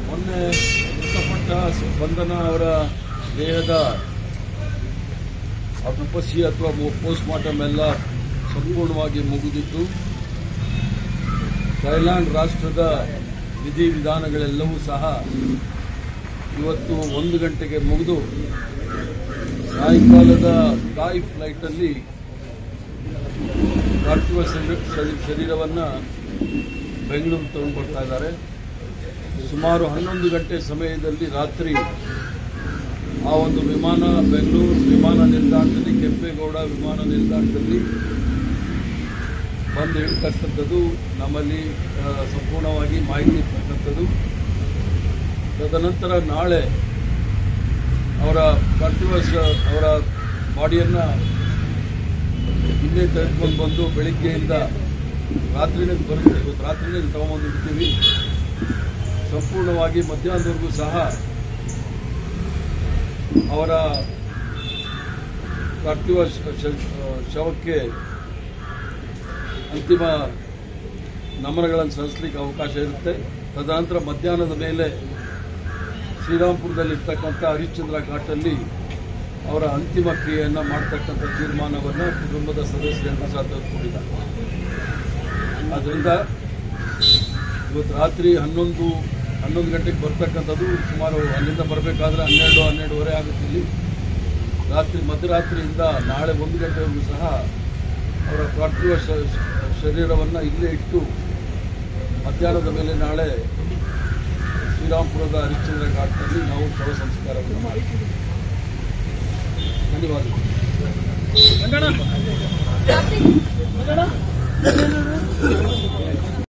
ಮೊನ್ನೆ ಮೃತಪಟ್ಟ ಬಂಧನ ಅವರ ದೇಹದ ಅಪಸಿ ಅಥವಾ ಪೋಸ್ಟ್ ಮಾರ್ಟಮ್ ಎಲ್ಲ ಸಂಪೂರ್ಣವಾಗಿ ಮುಗಿದಿದ್ದು ಥೈಲ್ಯಾಂಡ್ ರಾಷ್ಟ್ರದ ವಿಧಿವಿಧಾನಗಳೆಲ್ಲವೂ ಸಹ ಇವತ್ತು 1 ಗಂಟೆಗೆ ಮುಗಿದು ಸಾಯಂಕಾಲದ ಥಾಯ್ ಫ್ಲೈಟಲ್ಲಿ ಪಾರ್ಥಿವ ಶರೀರವನ್ನು ಬೆಂಗಳೂರು ತಗೊಂಡು ಬರ್ತಾ ಇದ್ದಾರೆ. ಸುಮಾರು 11 ಗಂಟೆ ಸಮಯದಲ್ಲಿ ರಾತ್ರಿ ಆ ಒಂದು ವಿಮಾನ ಬೆಂಗಳೂರು ವಿಮಾನ ನಿಲ್ದಾಣದಲ್ಲಿ ಕೆಂಪೇಗೌಡ ವಿಮಾನ ನಿಲ್ದಾಣದಲ್ಲಿ ಬಂದು ಇಳ್ತಕ್ಕಂಥದ್ದು ನಮ್ಮಲ್ಲಿ ಸಂಪೂರ್ಣವಾಗಿ ಮಾಹಿತಿ ಇರ್ತಕ್ಕಂಥದ್ದು. ತದನಂತರ ನಾಳೆ ಅವರ ಪಾರ್ಥಿವ ಅವರ ಬಾಡಿಯನ್ನು ಇಲ್ಲೇ ತೆಗೆದುಕೊಂಡು ಬಂದು ಬೆಳಿಗ್ಗೆಯಿಂದ ರಾತ್ರಿನೇ ಬರುತ್ತೆ. ಇವತ್ತು ರಾತ್ರಿನೇ ತಗೊಂಡು ಇಡ್ತೀವಿ. ಸಂಪೂರ್ಣವಾಗಿ ಮಧ್ಯಾಹ್ನದವರೆಗೂ ಸಹ ಅವರ ಪಾರ್ಥಿವ ಶವಕ್ಕೆ ಅಂತಿಮ ನಮನಗಳನ್ನು ಸಲ್ಲಿಸಲಿಕ್ಕೆ ಅವಕಾಶ ಇರುತ್ತೆ. ತದನಂತರ ಮಧ್ಯಾಹ್ನದ ಮೇಲೆ ಶ್ರೀರಾಮ್ಪುರದಲ್ಲಿರ್ತಕ್ಕಂಥ ಹರಿಶ್ಚಂದ್ರ ಘಾಟಲ್ಲಿ ಅವರ ಅಂತಿಮ ಕ್ರಿಯೆಯನ್ನು ಮಾಡತಕ್ಕಂಥ ತೀರ್ಮಾನವನ್ನು ಕುಟುಂಬದ ಸದಸ್ಯರನ್ನು ಸಹ ತೆಗೆದುಕೊಂಡಿದ್ದಾರೆ. ಆದ್ದರಿಂದ ಇವತ್ತು ರಾತ್ರಿ 11 ಗಂಟೆಗೆ ಬರ್ತಕ್ಕಂಥದ್ದು. ಸುಮಾರು ಅಲ್ಲಿಂದ ಬರಬೇಕಾದ್ರೆ 12:30 ಆಗುತ್ತೆ. ಇಲ್ಲಿ ಮಧ್ಯರಾತ್ರಿಯಿಂದ ನಾಳೆ 1 ಗಂಟೆವರೆಗೂ ಸಹ ಅವರ ಪಾರ್ಥಿವ ಶರೀರವನ್ನು ಇಲ್ಲೇ ಇಟ್ಟು ಮಧ್ಯಾಹ್ನದ ಮೇಲೆ ನಾಳೆ ಶ್ರೀರಾಮ್ಪುರದ ಹರಿಶ್ಚಂದ್ರ ಘಾಟ್ನಲ್ಲಿ ನಾವು ಶವ ಸಂಸ್ಕಾರವನ್ನು ಮಾಡಿದ್ದೀವಿ. ಧನ್ಯವಾದಗಳು.